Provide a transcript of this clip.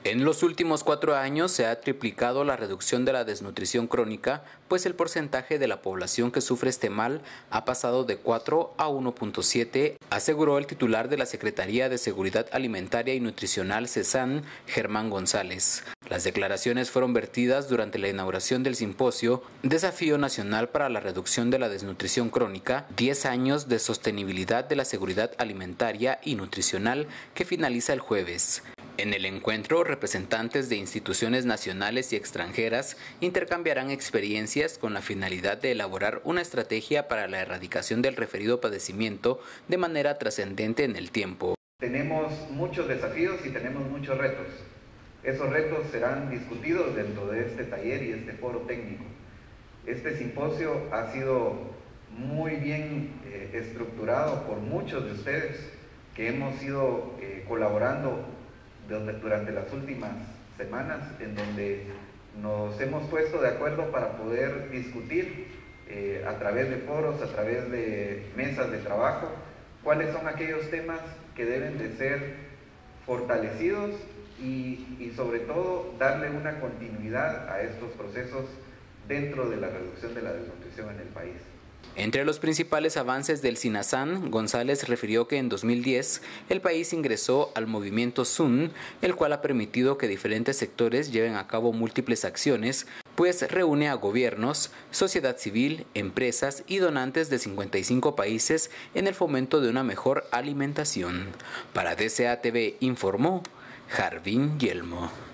En los últimos 4 años se ha triplicado la reducción de la desnutrición crónica, pues el porcentaje de la población que sufre este mal ha pasado de 4 a 1.7, aseguró el titular de la Secretaría de Seguridad Alimentaria y Nutricional CESAN, Germán González. Las declaraciones fueron vertidas durante la inauguración del simposio Desafío Nacional para la Reducción de la Desnutrición Crónica, 10 años de sostenibilidad de la seguridad alimentaria y nutricional, que finaliza el jueves. En el encuentro, representantes de instituciones nacionales y extranjeras intercambiarán experiencias con la finalidad de elaborar una estrategia para la erradicación del referido padecimiento de manera trascendente en el tiempo. Tenemos muchos desafíos y tenemos muchos retos. Esos retos serán discutidos dentro de este taller y este foro técnico. Este simposio ha sido muy bien estructurado por muchos de ustedes que hemos ido colaborando durante las últimas semanas, en donde nos hemos puesto de acuerdo para poder discutir a través de foros, a través de mesas de trabajo, cuáles son aquellos temas que deben de ser fortalecidos y sobre todo darle una continuidad a estos procesos dentro de la reducción de la desnutrición en el país. Entre los principales avances del SINASAN, González refirió que en 2010 el país ingresó al movimiento SUN, el cual ha permitido que diferentes sectores lleven a cabo múltiples acciones, pues reúne a gobiernos, sociedad civil, empresas y donantes de 55 países en el fomento de una mejor alimentación. Para DCA TV informó Jarvin Yelmo.